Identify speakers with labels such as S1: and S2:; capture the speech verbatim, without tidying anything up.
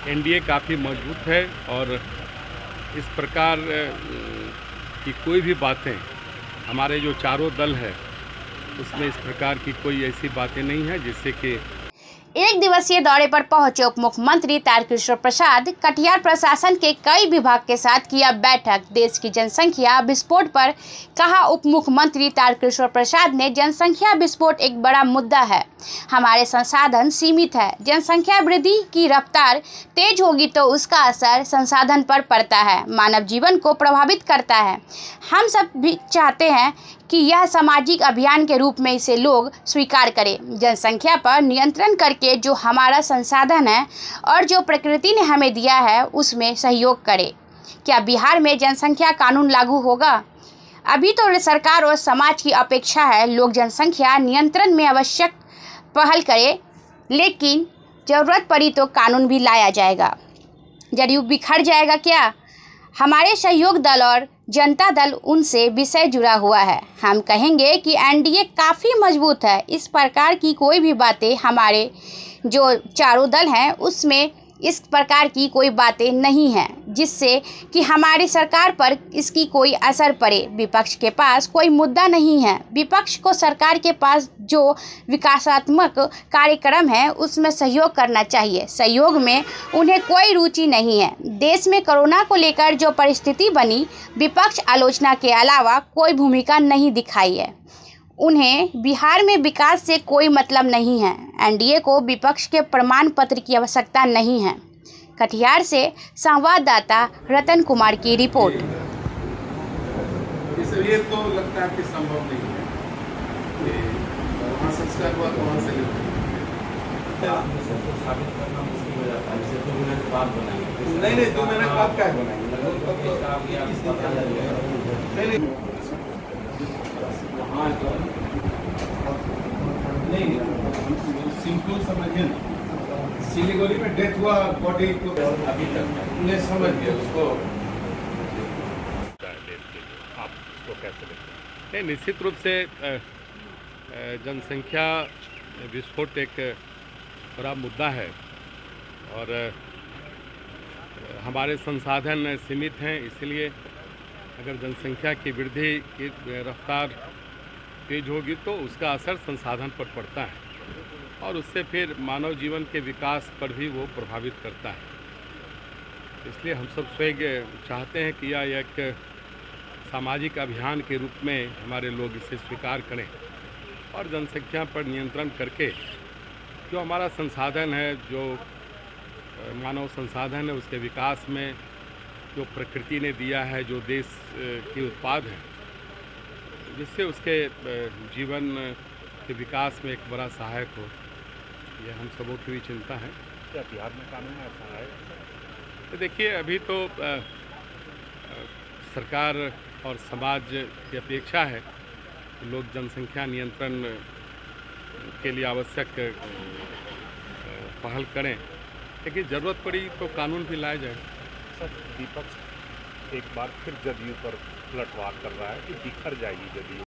S1: NDA काफ़ी मजबूत है और इस प्रकार की कोई भी बातें हमारे जो चारों दल है उसमें इस प्रकार की कोई ऐसी बातें नहीं है जिससे कि
S2: एक दिवसीय दौरे पर पहुंचे उप मुख्यमंत्री तारकिशोर प्रसाद कटिहार प्रशासन के कई विभाग के साथ किया बैठक। देश की जनसंख्या विस्फोट पर कहा उप मुख्यमंत्री तारकिशोर प्रसाद ने, जनसंख्या विस्फोट एक बड़ा मुद्दा है। हमारे संसाधन सीमित है। जनसंख्या वृद्धि की रफ्तार तेज होगी तो उसका असर संसाधन पर पड़ता है, मानव जीवन को प्रभावित करता है। हम सब भी चाहते हैं कि यह सामाजिक अभियान के रूप में इसे लोग स्वीकार करें। जनसंख्या पर नियंत्रण करके जो हमारा संसाधन है और जो प्रकृति ने हमें दिया है उसमें सहयोग करें। क्या बिहार में जनसंख्या कानून लागू होगा? अभी तो सरकार और समाज की अपेक्षा है लोग जनसंख्या नियंत्रण में आवश्यक पहल करें, लेकिन जरूरत पड़ी तो कानून भी लाया जाएगा। जदयू बिखर जाएगा क्या? हमारे सहयोग दल और जनता दल उनसे विषय जुड़ा हुआ है। हम कहेंगे कि एनडीए काफ़ी मजबूत है। इस प्रकार की कोई भी बातें हमारे जो चारों दल हैं उसमें इस प्रकार की कोई बातें नहीं हैं जिससे कि हमारी सरकार पर इसकी कोई असर पड़े। विपक्ष के पास कोई मुद्दा नहीं है। विपक्ष को सरकार के पास जो विकासात्मक कार्यक्रम है उसमें सहयोग करना चाहिए। सहयोग में उन्हें कोई रुचि नहीं है। देश में कोरोना को लेकर जो परिस्थिति बनी, विपक्ष आलोचना के अलावा कोई भूमिका नहीं दिखाई है। उन्हें बिहार में विकास से कोई मतलब नहीं है। एनडीए को विपक्ष के प्रमाण पत्र की आवश्यकता नहीं है। कटिहार से संवाददाता रतन कुमार की रिपोर्ट।
S3: इसलिए तो लगता है कि संभव नहीं है कि वहाँ संस्कार हुआ तो वहाँ से नहीं नहीं दो महीने बाद क्या बनाएंगे? नहीं नहीं नहीं सिंपल समझिए ना, सिलीगुड़ी में डेथ हुआ बॉडी को अभी तक उन्हें समझ गया उसको।
S1: आप उसको कैसे देखते हैं? नहीं, निश्चित रूप से जनसंख्या विस्फोट एक बड़ा मुद्दा है और हमारे संसाधन सीमित हैं, इसलिए अगर जनसंख्या की वृद्धि की रफ्तार तेज होगी तो उसका असर संसाधन पर पड़ता है और उससे फिर मानव जीवन के विकास पर भी वो प्रभावित करता है। इसलिए हम सब स्वयं चाहते हैं कि यह एक सामाजिक अभियान के रूप में हमारे लोग इसे स्वीकार करें और जनसंख्या पर नियंत्रण करके जो हमारा संसाधन है, जो मानव संसाधन है, उसके विकास में जो प्रकृति ने दिया है, जो देश के उत्पाद हैं, जिससे उसके जीवन के विकास में एक बड़ा सहायक हो, यह हम सबों की भी चिंता है।
S4: क्या बिहार में कानून ऐसा है?
S1: तो देखिए, अभी तो आ, आ, सरकार और समाज की अपेक्षा है कि लोग जनसंख्या नियंत्रण के लिए आवश्यक पहल करें, लेकिन ज़रूरत पड़ी तो कानून भी लाया जाए।
S4: सर, विपक्ष एक बार फिर जदयू पर पलटवार कर रहा है कि बिखर जाएगी जदयू।